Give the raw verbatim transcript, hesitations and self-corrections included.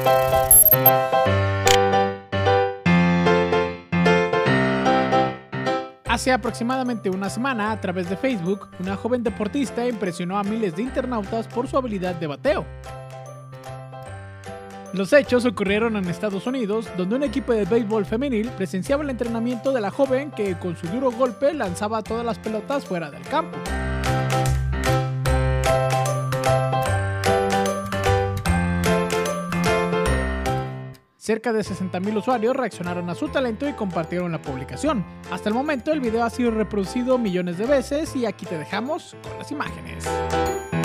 Hace aproximadamente una semana, a través de Facebook, una joven deportista impresionó a miles de internautas por su habilidad de bateo. Los hechos ocurrieron en Estados Unidos, donde un equipo de béisbol femenil presenciaba el entrenamiento de la joven que, con su duro golpe, lanzaba todas las pelotas fuera del campo. Cerca de sesenta mil usuarios reaccionaron a su talento y compartieron la publicación. Hasta el momento el video ha sido reproducido millones de veces y aquí te dejamos con las imágenes.